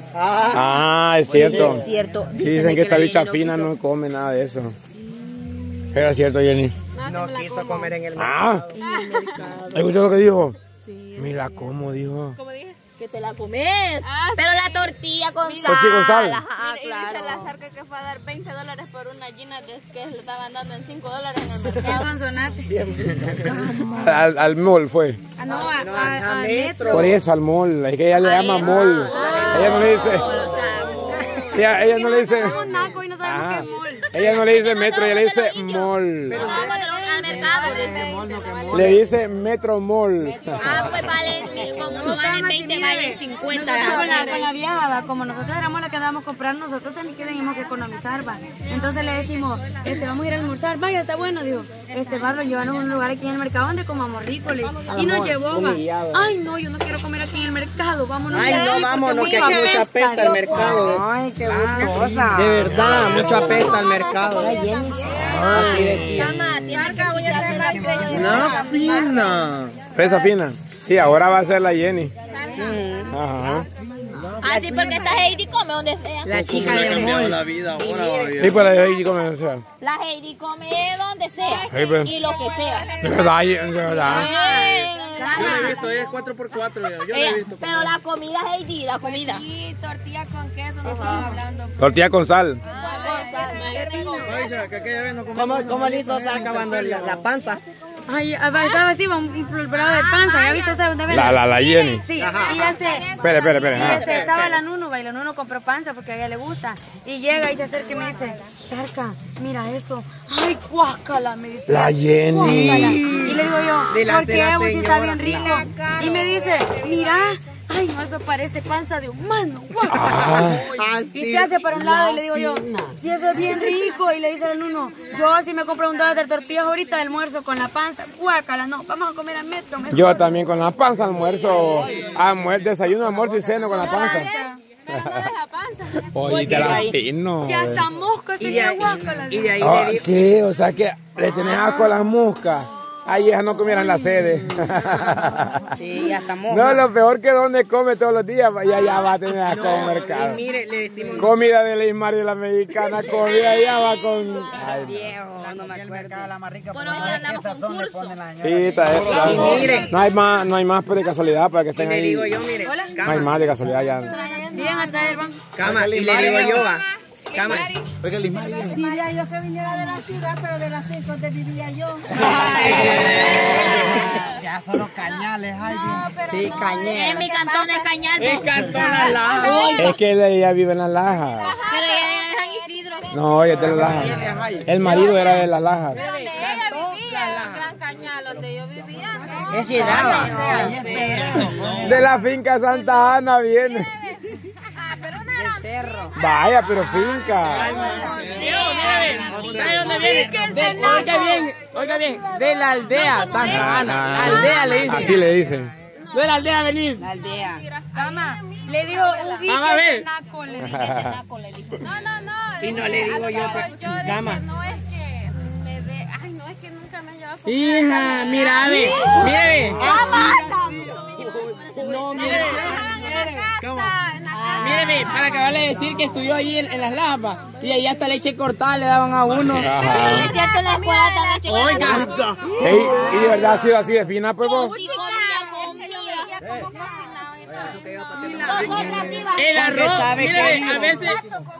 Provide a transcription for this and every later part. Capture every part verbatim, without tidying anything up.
Ah, es cierto. Es cierto. Sí, dicen que esta bicha fina no come nada de eso. Era cierto, Jenny. No quiso comer en el mercado. Ah, ¿escuchó lo que dijo? Sí. Me la como, dijo. ¿Cómo dije? Que te la comes. Ah, pero sí. La tortilla con sal. Pues sí, con sal. Ajá, y claro. dice la Zarca que fue a dar veinte dólares por una gina de que le estaban dando en cinco dólares en el mercado. al, al mall fue. Ah, no, a, no, a, a, a metro. Por eso, al mall. Es que ella le llama Ay, mall. Ah, ella no le dice. Ella, ella no le dice. Naco y no sabemos qué es mall. Ella no le dice metro, ella le dice mall. Le dice metro mall. Ah, pues vale, como no valen veinte, valen cincuenta. Con la, con la vieja, va, como nosotros éramos la que andábamos a comprar, nosotros también teníamos que economizar, va. Entonces le decimos, este, vamos a ir a almorzar, vaya, está bueno, dijo. Este, barro, llevarnos a un lugar aquí en el mercado donde comamos rico, le y nos llevó, va. Ay, no, yo no quiero comer aquí en el mercado, vámonos. Ay, no, vámonos, que aquí mucha pesta el mercado. Ay, qué gustosa. De verdad, mucha pesta el mercado. Así decía. No, fina. Fresa fina. Sí, ahora va a ser la Jenny. Ajá. Ah, sí, porque esta Heidi come donde sea. La chica del mall. La vida ahora, sí, pues la Heidi come donde sea. La Heidi come donde sea. Sí, pues. Y lo que sea. De verdad, de verdad. Yo la he visto, ella es cuatro por cuatro. Yo la he visto. Pero la comida Heidi, la comida. Sí, tortilla con queso, no estamos hablando. Tortilla con sal. ¿Cómo, cómo le hizo Zarca cuando la, la panza? Ay, estaba así, un pedazo de panza, ¿ya viste? ¿Dónde ven? La, la, la Jenny. Sí, y ya se... Espere, espere, espere. Y este, estaba la Nuno, y la Nuno compró panza porque a ella le gusta. Y llega y se acerca y me dice, Zarca, mira eso. Ay, guácala, me dice. La Jenny. Guácala. Y le digo yo, ¿por qué? Pues está bien rico. Y me dice, mira. Ay, no, eso parece panza de humano. Ah, y se hace para un lado y le digo yo, si eso es bien rico. Y le dice al uno, yo si me compro un dólar de tortillas ahorita de almuerzo con la panza, guácala, no, vamos a comer al metro. Mejor. Yo también con la panza almuerzo, almuerzo, desayuno, almuerzo y ceno con la panza. Pero no deja panza. Oye, te la pino. Que hasta moscas tenía guácala. Y de ahí Oh, le dijo, ¿qué? O sea que le tenés asco a las moscas. Ay, ellas no comieran la sede. sí, ya estamos. No, lo peor que donde come todos los días, ya, ya va a tener asco en el mercado. Y mire, le decimos... Comida de la Ismar y de la mexicana, comida ya va con... Ay, viejo, no me acuerdo. La más rica, bueno, ahora andamos con curso. sí, está esta. No hay más, no hay más pues, de casualidad para que estén y ahí. le digo yo, mire, No hay más de casualidad ya. Bien, hasta el banco. Cama, y le digo yo, va. Cama. Diría yo que viniera de la ciudad, pero de las cinco donde vivía yo. Ya son los cañales, ay, pero sí, no, cañales. En mi cantón es Cañal. El cantón La Laja. Es que ella vive en la Laja. Pero ella es de San Isidro. No, ella es de la Laja. El marido era de la Laja. Pero donde ella vivía, en Gran Cañal, donde yo vivía, ¿no? Es ciudad. De la finca Santa Ana viene. Ah, pero no era Cerro. Vaya, pero finca. ¿Sabe dónde viene? De, oiga bien, oiga bien, de la aldea Santa Ana. Aldea le dicen. Así le dicen. De la aldea venís. La aldea. Mamá, le digo, ubique Vamos a ver. el naco, le digo. No, no, no. Y no le digo yo, Yo pues, de cama. que no es que me ve. Ay, no es que nunca me llevado con Hija, mira, ve, mira, ve. No, mire. Mire, ve, para acabarle de decir que estudió allí en, en las lapas y ahí hasta leche cortada le daban a uno. Ajá. Es cierto, en la escuela también chicos. Oiga. Ey, y de verdad ha sido así de fina, pues vos. Sí, comía, comía. El arroz, mire, ve, a veces...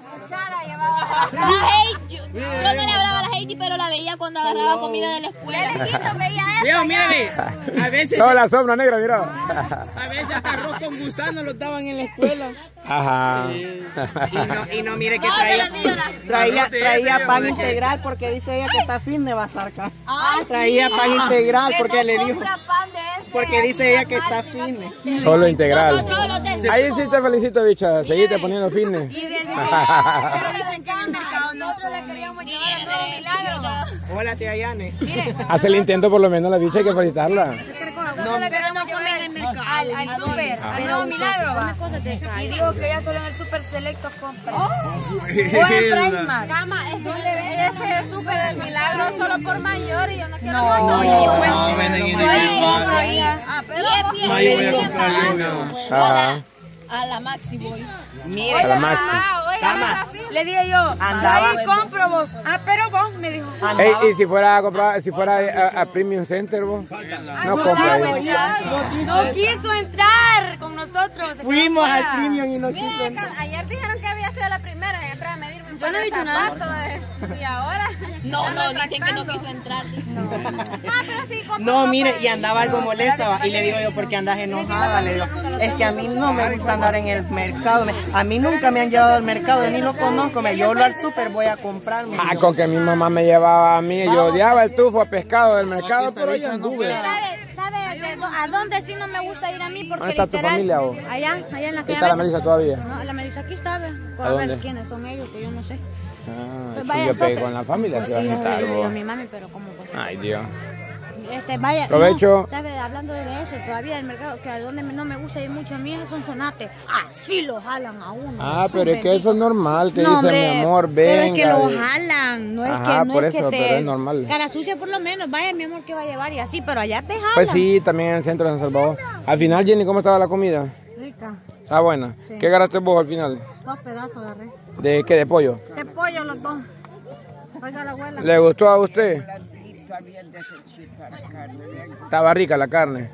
La Heidi, yo, yo no le hablaba a la Heidi, pero la veía cuando agarraba comida de la escuela. Viejo, mire, ve, a veces... Solo la sombra negra, mira. A veces hasta arroz con gusano lo daban en la escuela. Ajá. Y no, y no mire que No, traía, pero ni llorar. traía, traía pan integral porque dice ella que está fin de Bazarca. Traía pan integral porque le dijo, porque dice ella que está fin. Solo integral. Nosotros los del... Ahí sí te felicito, bicha. Seguiste poniendo fitness. Pero dicen que en el mercado nosotros le queríamos llevar el nuevo milagro. Hola, tía Yane. Hace el intento por lo menos la bicha, hay que felicitarla. No, pero no comen en el mercado. Al, al súper. Pero milagro. Y digo que ella solo en el súper selecto compra. O en Primark. Cama, es donde vende ese súper del milagro solo por mayor y yo no quiero No, más. no, no, venden individual. Ah, pero Ahí voy a comprar yo. Ajá. A la Maxi voy. Mire, A la Maxi. Cama. Le dije yo, Andaba. ahí compro vos. Ah, pero vos, me dijo. Ey, y si fuera a comprar, si fuera a, a Premium Center, vos, no compra ahí. No quiso entrar con nosotros. se Fuimos quedó al fuera. Premium y no quiso entrar. Ayer dijeron que había sido la primera en entrar a medirme un Yo no he dicho nada. Y ahora. No, no, dicen que no quiso entrar. Ah, pero sí, compró No, ropa mire, de- y andaba algo molesta, va, y le digo yo, ¿por qué andas enojada? Le digo, es que a mí no me gusta andar en el mercado, me- a mí nunca me han llevado al mercado, yo ni lo conozco, me, yo lo al súper voy a comprarme. Ah, con que mi mamá me llevaba a mí, yo odiaba el tufo a pescado del mercado, pero yo anduve. ¿Sabe, sabe de do- a dónde sí no me gusta ir a mí? Porque ¿Dónde está tu literal, familia, vos? Allá, allá en la ¿Está calle. la Melissa todavía? No, la Melissa aquí está, ve. Por ¿A ver dónde? quiénes son ellos, que yo no sé. Ah, Pues sí, vaya, yo pegué entonces. con la familia, Pues si vas sí, a estar, yo le digo a vos. mi mami, pero como pues. Ay, Dios. Este, vaya, Provecho. no, ¿sabe? Hablando de eso, todavía el mercado, que a donde no me gusta ir mucho a mí es son sonates. Así lo jalan a uno. Ah, Jesús pero es que bendito. eso es normal, te No, dicen, hombre, mi amor, pero es que venga. lo y- jalan, no es Ajá, que no por es eso, que te... pero es normal. Cara sucia por lo menos, vaya mi amor que va a llevar y así, pero allá te jalan. Pues sí, también en el centro de San Salvador. Al final, Jenny, ¿cómo estaba la comida? Rica. Ah, buena. ¿Qué agarraste vos al final? Dos pedazos de res. ¿De qué? ¿De pollo? De pollo los dos. Oiga la abuela. ¿Le gustó a usted? Estaba rica la carne.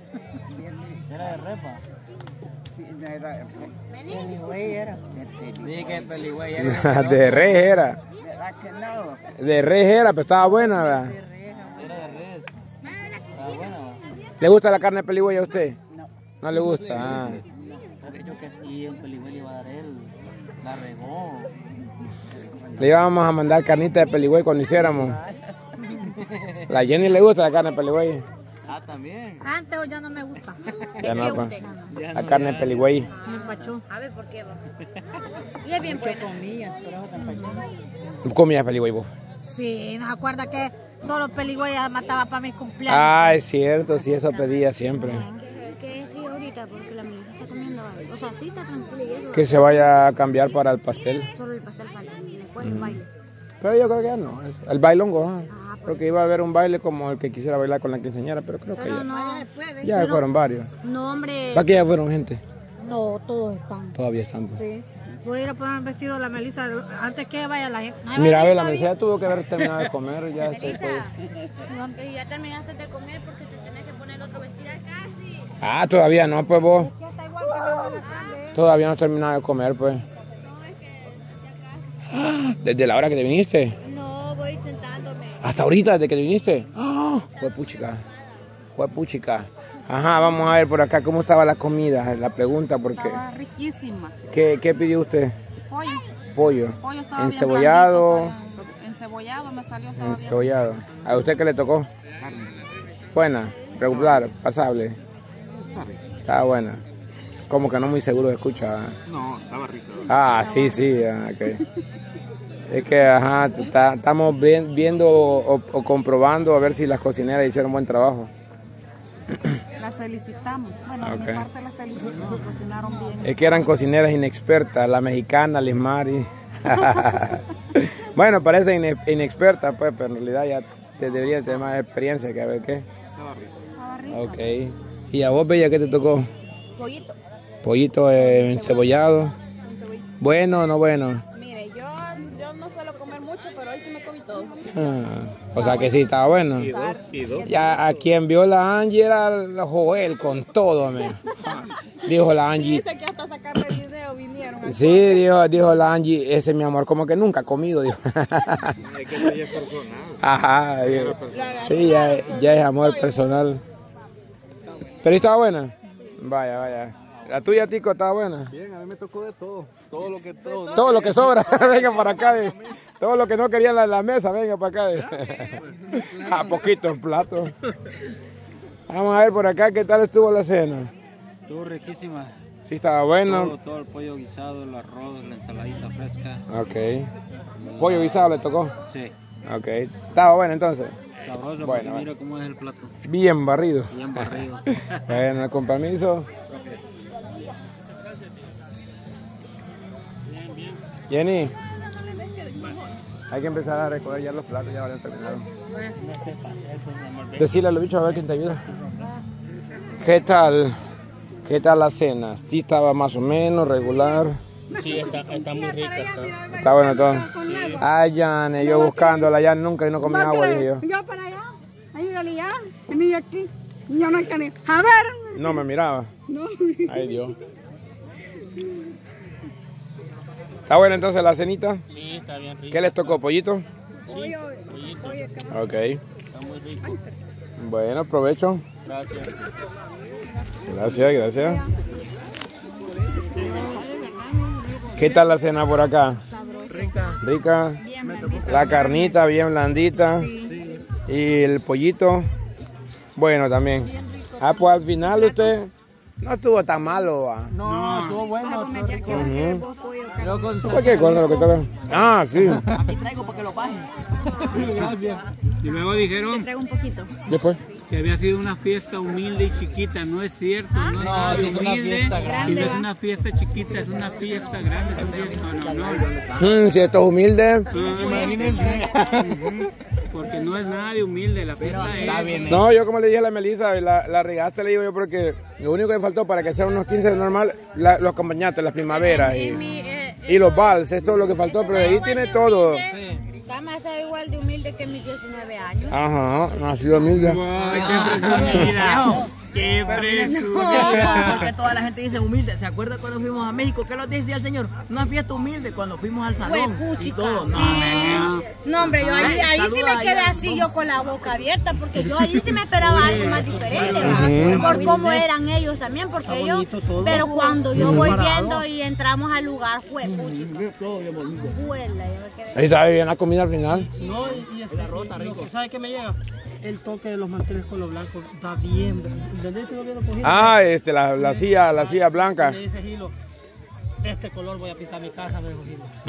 De res era. De res era, pero estaba buena, ¿verdad? ¿Le gusta la carne de peligüey a usted? No. ¿No le gusta? Ah. Le íbamos a mandar carnita de peligüey cuando hiciéramos. La Jenny le gusta la carne de peligüey. Antes o ya no me gusta. Ya no, pa. La carne de peligüey. Me empachó. A ver, ¿por qué va? Y es bien buena. ¿Comías peligüey vos? Sí, ¿nos acuerda que solo peligüeya mataba para mis cumpleaños? Ah, es cierto, sí, eso pedía siempre. Que, que sí ahorita, porque la Melissa está comiendo algo. O sea, sí está tranquila y eso. Que se vaya a cambiar para el pastel. Solo el pastel falta y después el baile. Pero yo creo que ya no. es- El bailongo, ah. Porque iba a haber un baile como el que quisiera bailar con la quinceañera, pero creo que Pero ya. no, Ya fueron varios. no hombre. ¿Para qué ya fueron gente? No, todos están. Todavía están. pues. Sí. Voy a ir a poner vestido a la Melissa antes que vaya la gente. Ay, Mira, vaya, ve, la todavía. Melissa tuvo que haber terminado de comer. Ya está todo. Y ya terminaste de comer porque te tenés que poner otro vestido casi. Ah, todavía no, pues vos. Ya está igual que mi abuela Sandra. Todavía no has terminado de comer, pues. ¿Desde la hora que te viniste? No, voy sentándome. ¿Hasta ahorita, desde que te viniste? ¡Ah! Fue puchica. Fue puchica. Ajá, vamos a ver por acá cómo estaba la comida. La pregunta, porque. Estaba riquísima. ¿Qué, qué pidió usted? Pollo. Pollo. Pollo estaba Encebollado. bien blandito, encebollado me salió, estaba bien. Encebollado. ¿A usted qué le tocó? Buena, regular, pasable. Estaba buena. Como que no muy seguro de escucha. No, estaba rico. Ah, sí, sí. ah, ok. Es que, ajá, ta- estamos vi- viendo o, o comprobando a ver si las cocineras hicieron buen trabajo. Las felicitamos. Bueno, de Ok. mi parte las felicito, cocinaron bien. Es que eran cocineras inexpertas, la mexicana, Liz Mari. Bueno, parece ine- inexperta, pues, pero en realidad ya te debería tener más experiencia que a ver qué. Ok. ¿Y a vos, Bella, qué te tocó? Pollito. Pollito eh, encebollado. Bueno, no bueno. Mire, yo, yo no suelo comer mucho, pero hoy sí me comí todo. Ah, o sea que sí, estaba bueno. Ya a quien vio la Angie era la Joel con todo, me. Dijo la Angie. Dice que hasta sacarle video vinieron. aquí. Sí, dijo, dijo la Angie, ese mi amor, como que nunca ha comido, dijo. Es que eso ya es personal. Ajá, dijo. Sí, ya, ya es amor personal. Pero estaba buena. Vaya, vaya. La tuya, Tico, estaba buena. Bien, a mí me tocó de todo. Todo lo que todo. Todo lo que sobra, venga para acá. dice. Todo lo que no quería en la, la mesa, venga para acá. dice. A poquitos platos. Vamos a ver por acá qué tal estuvo la cena. Estuvo riquísima. Sí, estaba bueno. Todo, todo el pollo guisado, el arroz, la ensaladita fresca. Ok. Pollo guisado le tocó. Sí. Ok. Estaba bueno entonces. Sabroso, Bueno, porque bueno. mira cómo es el plato. Bien barrido. Bien barrido. Bueno, con permiso. Jenny, hay que empezar a recoger ya los platos, ya van terminados. Decirle a los bichos a ver quién te ayuda. ¿Qué tal? ¿Qué tal la cena? Sí estaba más o menos regular. Sí, está, está muy rica. Está, Está bueno todo. Ay, Yane, yo buscándola ya nunca y no comí agua, dije yo. Yo para allá, ayúdale ya, vení aquí. Yo no entendí. A ver. No me miraba. No. Ay, Dios. ¿Está buena entonces la cenita? sí, está bien rica. ¿Qué les tocó? ¿Pollito? Sí, pollito. Ok. Está muy rico. Bueno, provecho. Gracias. Gracias, gracias. ¿Qué tal la cena por acá? Rica. Rica. La carnita bien blandita. Y el pollito. Bueno, también. Ah, pues al final usted no estuvo tan malo. ¿Va? No, estuvo bueno. Uh-huh. Cualquier cosa lo que toca. Ah, sí. Aquí traigo para que lo bajen. Gracias. Y luego dijeron Traigo un poquito. Después. que había sido una fiesta humilde y chiquita. No es cierto, no es nada sí, es una humilde. fiesta grande. Y no es una fiesta chiquita, es una fiesta grande. Es una fiesta, no, no. Mm, si esto es humilde. Imagínense. Porque no es nada de humilde, la fiesta es... No, yo como le dije a la Melissa, la, la regaste, le digo yo, porque lo único que faltó para que sean unos quince normal, la, los acompañantes, las primaveras y, y los vals, esto es lo que faltó, pero ahí tiene todo. Cama está igual de humilde que mis diecinueve años. Ajá, no ha sido humilde. ¡Ay, qué presumida! ¡Qué presumida! Porque toda la gente dice humilde. ¿Se acuerda cuando fuimos a México? ¿Qué nos decía el señor? Una fiesta humilde cuando fuimos al salón. Y todo. No, no, hombre, yo ahí, ahí sí me quedé así yo con la boca abierta, porque yo ahí sí me esperaba algo más diferente, ¿verdad? Por cómo eran ellos también, porque ellos... Pero cuando yo voy viendo y entramos al lugar, fue puchica. Huela, yo me quedé... Ahí está bien la comida al final. No, y está rota, rico. ¿Sabes qué me llega? El toque de los manteles con lo blanco está bien. ¿Entendés? Ah, este, la, la silla, la silla blanca. Me dice Gilo, este color voy a pintar mi casa, me dijo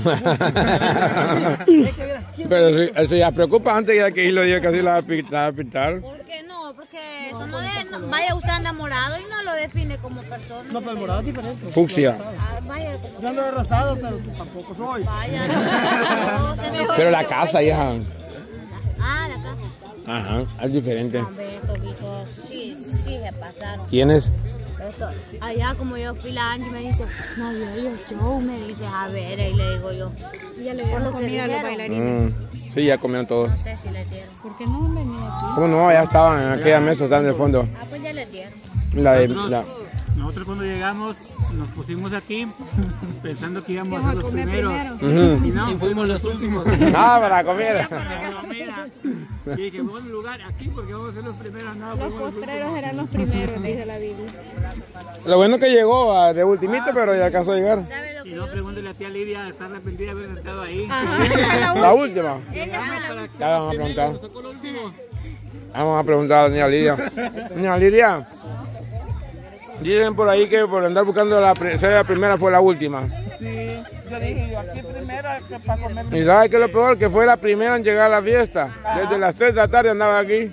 Gilo. Pero si, eso ya preocupa antes de que Gilo diga que así la va a pintar. pintar. ¿Por qué no? Porque eso no, de, no vaya usted enamorado y no lo define como persona. No, pero el morado es diferente. Fucsia. Ah, vaya, como... Yo ando de rosado, pero tú tampoco soy. Vaya, no, no, Pero la casa, hija. Ah, la casa. Ajá, es diferente. Hombre, estos bichos sí, sí se pasaron. ¿Quiénes? Esto, allá como yo fui la Angie me dice, no, yo show, me dice, a ver, y le digo yo. Y ya le dieron comida a los bailarines. Mm, sí, ya comieron todos. No sé si le dieron. ¿Por qué no han venido aquí? ¿Cómo no? Ya estaban en aquella mesa, están en el fondo. Ah, pues ya les dieron. La de, Nosotros, la... nosotros cuando llegamos nos pusimos aquí pensando que íbamos a ser los primeros. Uh-huh. Y no, fuimos los últimos. Ah, para la comida. Para la comida. Y dije, vamos a un lugar aquí porque vamos a ser los primeros. No, Los postreros eran los primeros, dice la Biblia. Lo bueno que llegó a, de ultimito, pero ya alcanzó a llegar. Y no, pregúntale a tía Lidia, está arrepentida de haber sentado ahí. La última. Ella fue la Ya vamos a preguntar. Vamos a preguntar a la niña Lidia. Niña Lidia, dicen por ahí que por andar buscando la, ser la primera fue la última. Sí, yo dije, yo aquí primero que para comer. ¿Y sabes qué es lo peor? Que fue la primera en llegar a la fiesta. Desde las tres de la tarde andaba aquí.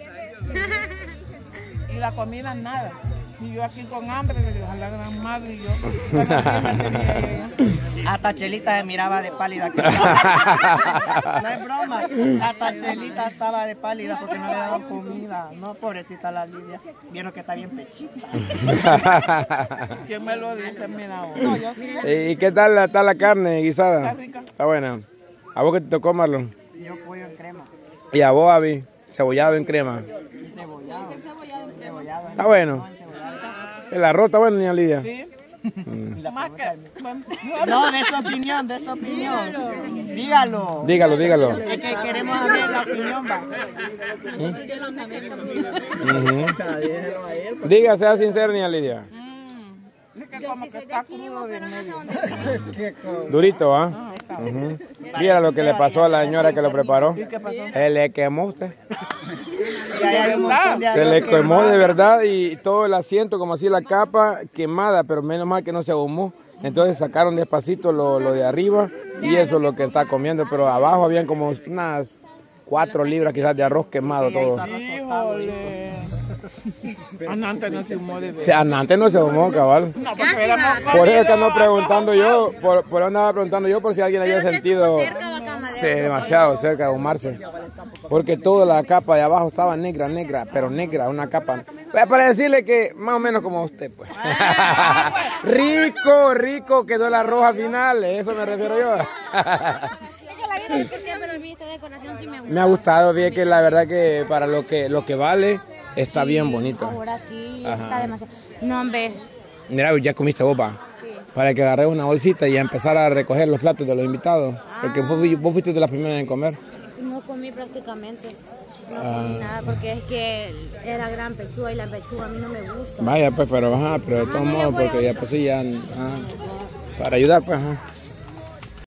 Y la comida nada. Y yo aquí con hambre, ojalá la gran madre y yo. Hasta Chelita se miraba de pálida. No es broma. Hasta Chelita estaba de pálida porque no le daban comida. No, pobrecita la Lidia. Vieron que está bien pechita. ¿Quién me lo dice? Mira, no, yo. ¿Y qué tal está la carne guisada? Está rica. Está buena. ¿A vos qué te tocó, Marlon? Yo pollo en crema. ¿Y a vos, Abby? Cebollado en crema. Cebollado. Cebollado. Está bueno. El arroz está bueno, niña Lidia. Sí. Mm. Más que... No, de esta opinión, de esta opinión. Dígalo. Dígalo, dígalo. Es que queremos saber la opinión, va. Uh-huh. Diga, sea sincero, niña Lidia. Es que como que está crudo de medio. Durito, ¿ah? ¿eh? Uh-huh. Mira lo que le pasó a la señora que lo preparó. ¿Qué pasó? Se le quemó usted. ¿Verdad? Se le quemó de verdad y todo el asiento, como así la capa quemada, pero menos mal que no se ahumó. Entonces sacaron despacito lo, lo de arriba y eso es lo que está comiendo, pero abajo habían como unas cuatro libras quizás de arroz quemado todo. Híjole. Antes no se humó de O sea, antes no se ahumó, cabal. No, porque éramos Por eso que ando preguntando yo, por, por eso andaba preguntando yo por si alguien había sentido. Sí, demasiado cerca de ahumarse. Porque toda la capa de abajo estaba negra, negra, pero negra, una capa. Para decirle que más o menos como usted, pues. Rico, rico quedó la roja al final, eso me refiero yo. Me ha gustado, bien que la verdad que para lo que lo que vale está bien bonito. Ahora sí, Ajá. está demasiado. No, hombre. Mira, ya comiste boba. Sí. Para que agarre una bolsita y empezar a recoger los platos de los invitados. Ah. Porque vos, vos fuiste de las primeras en comer. No comí prácticamente. No ah. comí nada porque es que era gran pechuga y la pechuga a mí no me gusta. Vaya, pues, pero ajá, pero de todos modos, porque ya pues sí, ya. Ajá, para ayudar, pues, ajá.